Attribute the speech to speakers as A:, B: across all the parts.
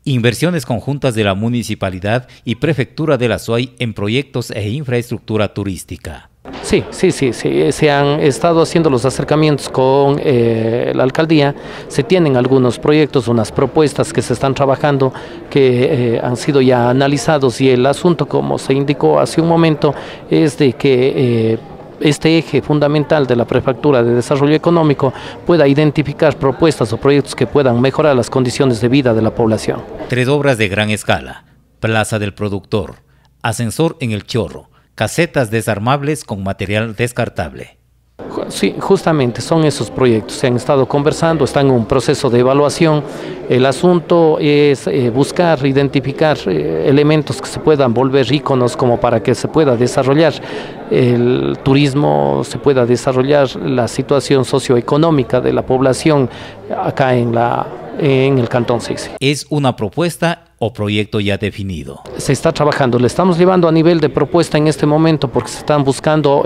A: Inversiones conjuntas de la Municipalidad y Prefectura de la SUAY en proyectos e infraestructura turística.
B: Sí, se han estado haciendo los acercamientos con la alcaldía, se tienen algunos proyectos, unas propuestas que se están trabajando que han sido ya analizados y el asunto, como se indicó hace un momento, es de que este eje fundamental de la Prefectura de Desarrollo Económico pueda identificar propuestas o proyectos que puedan mejorar las condiciones de vida de la población.
A: 3 obras de gran escala: Plaza del Productor, ascensor en El Chorro, casetas desarmables con material descartable.
B: Sí, justamente son esos proyectos, se han estado conversando, están en un proceso de evaluación. El asunto es buscar, identificar elementos que se puedan volver íconos como para que se pueda desarrollar el turismo, se pueda desarrollar la situación socioeconómica de la población acá en el Cantón Sixi.
A: ¿Es una propuesta o proyecto ya definido?
B: Se está trabajando, le estamos llevando a nivel de propuesta en este momento porque se están buscando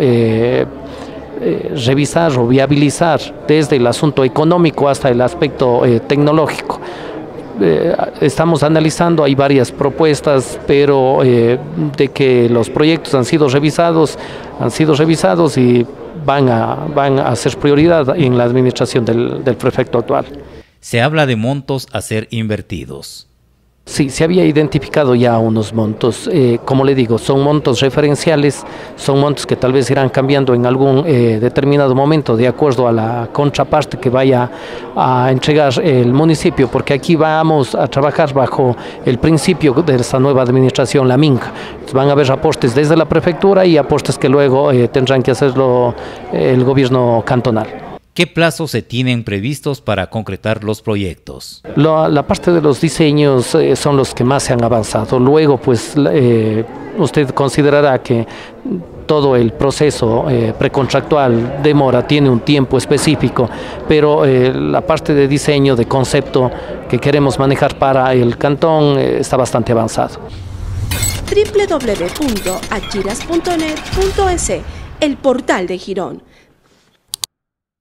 B: revisar o viabilizar desde el asunto económico hasta el aspecto tecnológico. Estamos analizando, hay varias propuestas, pero de que los proyectos han sido revisados y van a ser prioridad en la administración del prefecto actual.
A: Se habla de montos a ser invertidos.
B: Sí, se había identificado ya unos montos, como le digo, son montos referenciales, son montos que tal vez irán cambiando en algún determinado momento de acuerdo a la contraparte que vaya a entregar el municipio, porque aquí vamos a trabajar bajo el principio de esta nueva administración, la MINCA. Entonces van a haber aportes desde la prefectura y aportes que luego tendrán que hacerlo el gobierno cantonal.
A: ¿Qué plazos se tienen previstos para concretar los proyectos?
B: La parte de los diseños son los que más se han avanzado. Luego, pues, usted considerará que todo el proceso precontractual tiene un tiempo específico, pero la parte de diseño, de concepto que queremos manejar para el cantón está bastante avanzado.
C: www.achiras.net.es, el portal de Girón.